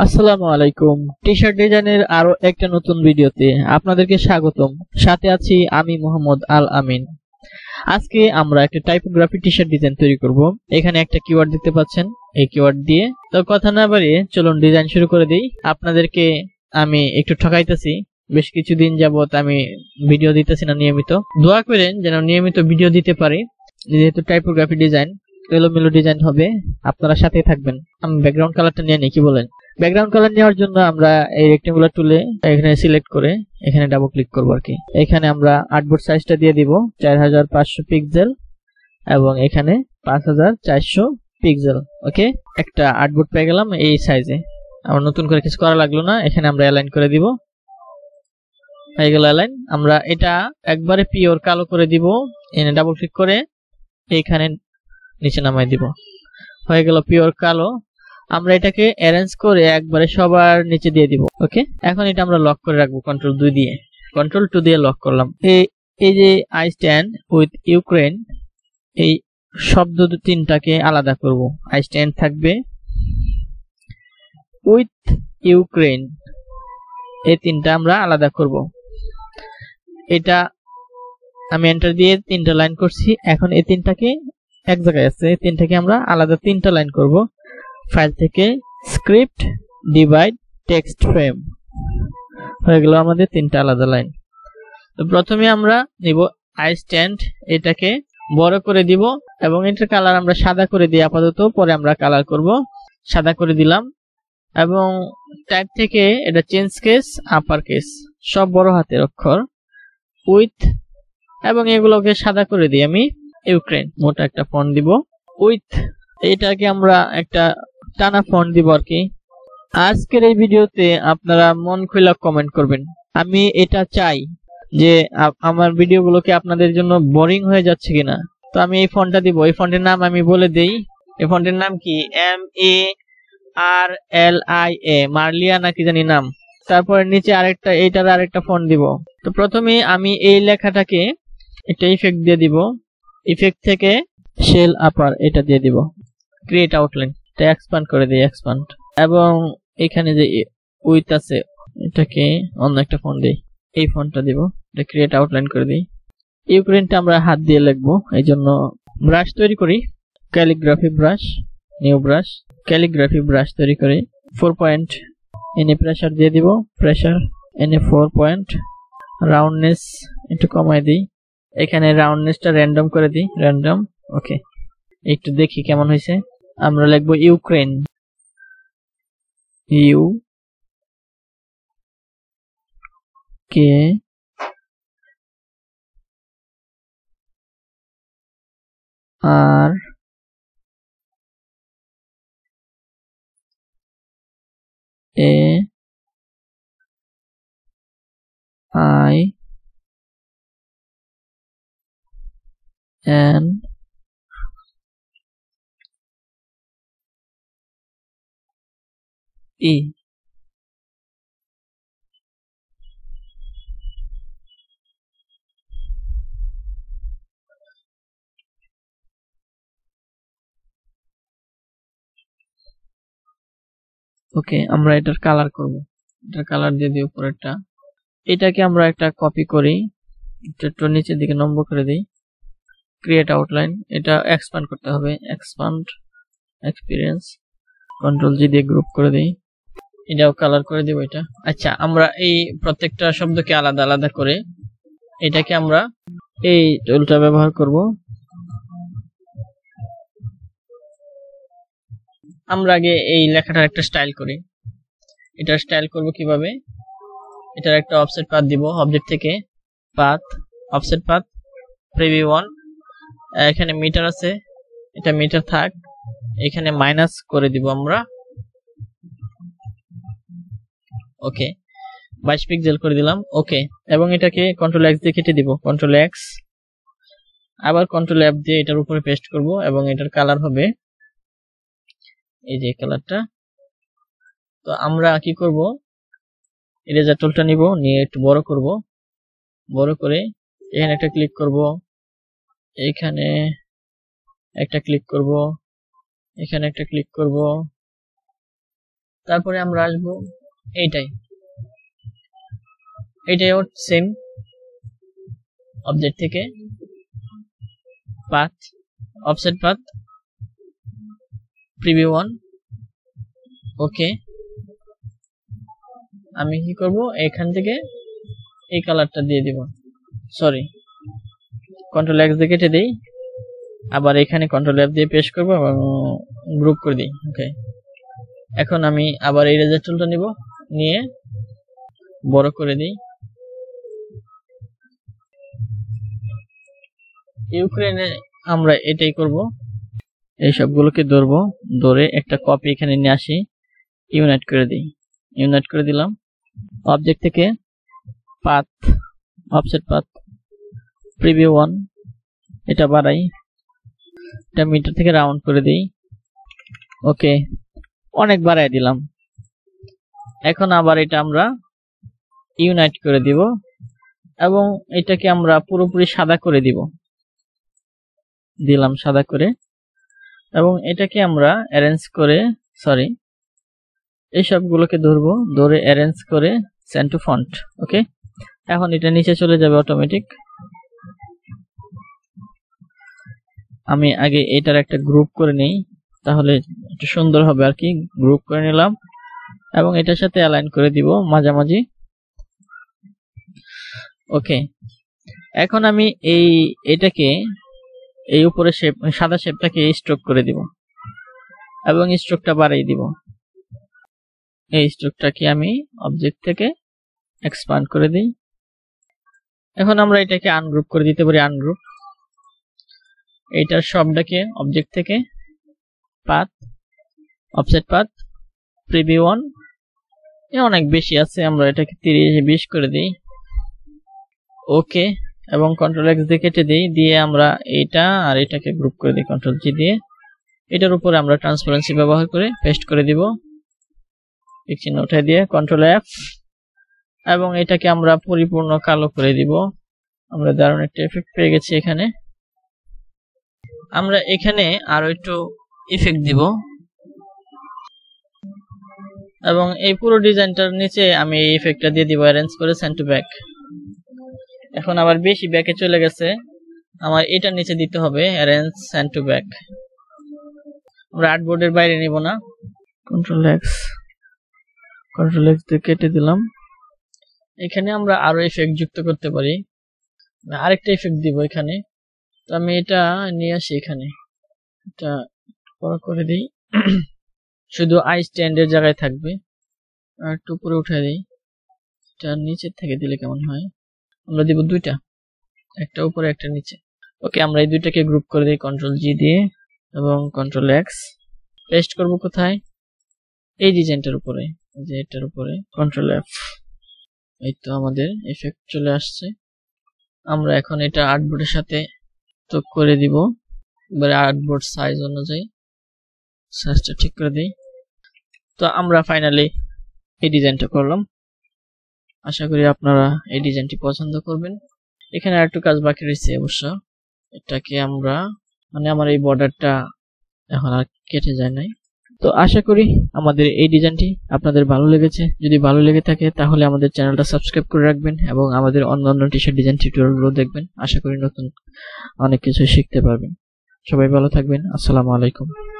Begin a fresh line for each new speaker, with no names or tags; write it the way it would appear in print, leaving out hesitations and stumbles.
আসসালামু আলাইকুম। টি-শার্ট ডিজাইনের আরো একটা নতুন ভিডিওতে আপনাদেরকে স্বাগতম। সাথে আছি আমি মোহাম্মদ আল আমিন। আজকে আমরা একটা টাইপোগ্রাফি টি-শার্ট ডিজাইন তৈরি করব। এখানে একটা কিওয়ার্ড দেখতে পাচ্ছেন, এই কিওয়ার্ড দিয়ে তো কথা না বাড়িয়ে চলুন ডিজাইন শুরু করে দেই। আপনাদেরকে আমি একটু ঠকাইতেছি, বেশ কিছুদিন যাবত আমি ভিডিও দিতেছি না নিয়মিত। দোয়া করেন যেন নিয়মিত ভিডিও দিতে পারি, যেহেতু টাইপোগ্রাফি ডিজাইন এলোমেলো ডিজাইন হবে। আপনারা সাথে থাকবেন। আমি ব্যাকগ্রাউন্ড কালারটা নিয়ে নিই, কি বলেন? ব্যাকগ্রাউন্ড কালার নেওয়ার জন্য আমরা এই রেক্টেঙ্গুলার টুলে এখানে সিলেক্ট করে এখানে ডাবল ক্লিক করব আর কি। এখানে আমরা আর্টবোর্ড সাইজটা দিয়ে দিব 4500 পিক্সেল এবং এখানে 5400 পিক্সেল। ওকে, একটা আর্টবোর্ড পেয়ে গেলাম এই সাইজে। আমার নতুন করে কিছু করা লাগলো না। এখানে আমরা অ্যালাইন করে দিব, হয়ে গেল অ্যালাইন। আমরা এটা একবারে পিওর কালো করে দিব, এনে ডাবল ক্লিক করে এখানে নিচে নামাই দিব, হয়ে গেল পিওর কালো। আমরা এটাকে অ্যারেঞ্জ করে একবারে সবার নিচে দিয়ে দিব। ওকে, এখন এটা আমরা লক করে রাখবো কন্ট্রোল 2 দিয়ে। কন্ট্রোল 2 দিয়ে লক করলাম। এই যে আই স্ট্যান্ড উইথ ইউক্রেন, এই শব্দ তিনটাকে আলাদা করব। আই স্ট্যান্ড থাকবে, উইথ ইউক্রেন, এই তিনটা আমরা আলাদা করব। এটা আমি এন্টার দিয়ে তিনটা লাইন করছি। এখন এই তিনটাকে এক জায়গায় আছে, এই তিনটাকে আমরা আলাদা তিনটা লাইন করব। ফাইল থেকে স্ক্রিপ্ট ডিভাইড টেক্সট ফ্রেম, হয়ে গেল আমাদের তিনটা আলাদা লাইন। তো প্রথমে আমরা নিব আই স্ট্যান্ড, এটাকে বড় করে দিব এবং এটার কালার আমরা সাদা করে দিই আপাতত, পরে আমরা কালার করব। সাদা করে দিলাম এবং টাইপ থেকে এটা চেঞ্জ কেস আপার কেস সব বড় হাতের অক্ষর, উইথ, এবং এগুলোকে সাদা করে দিই আমি ইউক্রেন, মোটা একটা ফন্ট দিব। উইথ এটাকে আমরা একটা টানা ফন্ট দিব আর কি। আজকের এই ভিডিওতে আপনারা মন খুলে কমেন্ট করবেন। আমি এটা চাই যে আমার ভিডিওগুলোকে আপনাদের জন্য বোরিং হয়ে যাচ্ছে কিনা। তো আমি এই ফন্টটা দিব। এই ফন্টের নাম আমি বলে দেই। এই ফন্টের নাম কি? MARLIA, মার্লিয়া নাকি জানি নাম। তারপরে নিচে আরেকটা, এইটার আরেকটা ফন্ট দিব। তো প্রথমে আমি এই লেখাটাকে একটা ইফেক্ট দিয়ে দিব। ইফেক্ট থেকে শেল আপার এটা দিয়ে দিব। ক্রিয়েট আউটলাইন, এটা এক্সপ্যান্ড করে দিই, এক্সপ্যান্ড। এবং এখানে যে উইথ আছে এটাকে অন্য একটা ফন্ট দিই, এই ফন্টটা দিব। এটা ক্রিয়েট আউটলাইন করে দিই। ইউক্রেনটা আমরা হাত দিয়ে লিখবো, এই জন্য ব্রাশ তৈরি করি। Calligraphy brush, new brush, calligraphy brush তৈরি করি। 4 পয়েন্ট এনে প্রেসার দিয়ে দিব, প্রেসার এনে 4 পয়েন্ট। রাউন্ডনেস একটু কমাই দিই, এখানে রাউন্ডনেসটা র্যান্ডম করে দিই, র্যান্ডম। ওকে, একটু দেখি কেমন হয়েছে। আমরা লিখবো Ukraine, U K R A I N E. Okay, আমরা এটার কালার করব। এটার কালার দিয়ে দিই উপরেরটা। এটাকে আমরা একটা কপি করি, একটু নিচের দিকে নম্বর করে দিই। ক্রিয়েট আউটলাইন, এটা এক্সপ্যান্ড করতে হবে, এক্সপ্যান্ড এক্সপিরিয়েন্স, কন্ট্রোল জি দিয়ে গ্রুপ করে দিই। এটাও কালার করে দিব এটা। আচ্ছা, আমরা এই প্রত্যেকটা শব্দকে আলাদা আলাদা করে এটাকে আমরা এই টুলটা ব্যবহার করব। আমরা আগে এই লেখাটার একটা স্টাইল করি। এটা স্টাইল করব কিভাবে? এটার একটা অফসেট পাথ দিব, অবজেক্ট থেকে পাথ, অফসেট পাথ, প্রিভিউ 1। এখানে মিটার আছে, এটা মিটার থাক, এখানে মাইনাস করে দিব আমরা। ওকে, 22 পিক্সেল করে দিলাম। ওকে, এবং এটাকে কন্ট্রোল এক্স দিয়ে কেটে দিব, কন্ট্রোল এক্স, আবার কন্ট্রোল এফ দিয়ে এটার উপরে পেস্ট করব এবং এটার কালার হবে এই যে কালারটা। তো আমরা কি করব, ইরেজার টুলটা নিব, নিয়ে একটু বড় করব। বড় করে এখানে একটা ক্লিক করব, এখানে একটা ক্লিক করব, এখানে একটা ক্লিক করব, তারপরে আমরা আসবো এইটাই সেম অবজেক্ট থেকে path, offset path, preview 1। Okay, আমি কি করব, এখান থেকে এই কালারটা দিয়ে দিব, সরি কন্ট্রোল এক্স দিয়ে কেটে দেই, আবার এখানে কন্ট্রোল এফ দিয়ে পেস্ট করব এবং গ্রুপ করে দিই। ওকে, এখন আমি আবার ইরেজার টুলটা নিব, নিয়ে বড় করে দিই। ইউক্রেনে আমরা এটাই করব, এই সবগুলোকে ধরবো, ধরে একটা কপি এখানে নিয়ে আসি, ইউনাইট করে দিই। ইউনাইট করে দিলাম। অবজেক্ট থেকে পাথ, অফসেট পাথ, প্রিভিউ 1, এটা বাড়াই, এটা মিটার থেকে রাউন্ড করে দিই। ওকে, অনেক বাড়াই দিলাম। এখন আবার এটা আমরা ইউনাইট করে দিব এবং এটাকে আমরা পুরোপুরি সাদা করে দিব, দিলাম সাদা করে, এবং এটাকে আমরা অ্যারেঞ্জ করে, সরি এই সবগুলোকে ধরবো, ধরে অ্যারেঞ্জ করে সেন্ড টু ফন্ট। ওকে, এখন এটা নিচে চলে যাবে অটোমেটিক। আমি আগে এটার একটা গ্রুপ করে নেই, তাহলে একটু সুন্দর হবে আর কি। গ্রুপ করে নিলাম এবং এটার সাথে অ্যালাইন করে দিব মাঝামাঝি। ওকে, এখন আমি এটাকে এই উপরে শেপ, সাদা শেপটাকে স্ট্রোক করে দিব এবং স্ট্রোকটা বাড়িয়ে দিব। এই স্ট্রোকটাকে আমি অবজেক্ট থেকে এক্সপ্যান্ড করে দিই। এখন আমরা এটাকে আনগ্রুপ করে দিতে পারি, আনগ্রুপ। এইটার সবটাকে অবজেক্ট থেকে পাথ, অফসেট পাথ, প্রিভিউ 1, অনেক বেশি আছে, আমরা এটাকে 30-20 করে দিই। ওকে, এবং কন্ট্রোল এক্স দিয়ে কেটে দিই, দিয়ে আমরা এইটা আর এটাকে গ্রুপ করে দিই কন্ট্রোল জি দিয়ে। এটার উপরে আমরা ট্রান্সপারেন্সি ব্যবহার করে পেস্ট করে দিব, এক চিহ্ন উঠাই দিয়ে কন্ট্রোল এফ, এবং এটাকে আমরা পরিপূর্ণ কালো করে দিব। আমরা দারুণ একটা এফেক্ট পেয়ে গেছি এখানে। আমরা এখানে আরো একটু ইফেক্ট দিব এবং এই পুরো ডিজাইনটার নিচে আমি এই ইফেক্টটা দিয়ে দিব, অ্যারেঞ্জ করে সেন্ড টু ব্যাক। এখন আবার বেশি ব্যাকে চলে গেছে, আমার এটা নিচে দিতে হবে, অ্যারেঞ্জ সেন্ড টু ব্যাক। আমরা আর্টবোর্ডের বাইরে নিব না, কন্ট্রোল এক্স দিয়ে কেটে দিলাম। এখানে আমরা আরো ইফেক্ট যুক্ত করতে পারি, আরেকটা ইফেক্ট দিব এখানে। তো আমি এটা নিয়ে আসি, এখানে এটা বড় করে দিই, শুধু আই স্ট্যান্ডের জায়গায় থাকবে, আর একটু উপরে উঠে দিই। এটা নিচের থেকে দিলে কেমন হয়, আমরা দিব দুইটা, একটা উপরে একটা নিচে। ওকে, আমরা এই দুইটাকে গ্রুপ করে দিই কন্ট্রোল জি দিয়ে এবং কন্ট্রোল এক্স। পেস্ট করব কোথায়, এই ডিজাইনটার উপরে, যে এটার উপরে, কন্ট্রোল এফ। এই তো আমাদের এফেক্ট চলে আসছে। আমরা এখন এটা আর্টবোর্ডের সাথে তো করে দিব, এবারে আর্টবোর্ড সাইজ অনুযায়ী সাইজটা ঠিক করে দিই। তো আমরা ফাইনালি এই ডিজাইনটা করলাম। আশা করি আপনারা এই ডিজাইনটি পছন্দ করবেন। এখানে আরেকটু কাজ বাকি রয়েছে অবশ্য, এটাকে আমরা, মানে আমার এই বর্ডারটা এখন আর কেটে যায় নাই। তো আশা করি আমাদের এই ডিজাইনটি আপনাদের ভালো লেগেছে। যদি ভালো লেগে থাকে তাহলে আমাদের চ্যানেলটা সাবস্ক্রাইব করে রাখবেন এবং আমাদের অন্যান্য টি-শার্ট ডিজাইন টিউটোরিয়ালগুলো দেখবেন। আশা করি নতুন অনেক কিছু শিখতে পারবেন। সবাই ভালো থাকবেন। আসসালামু আলাইকুম।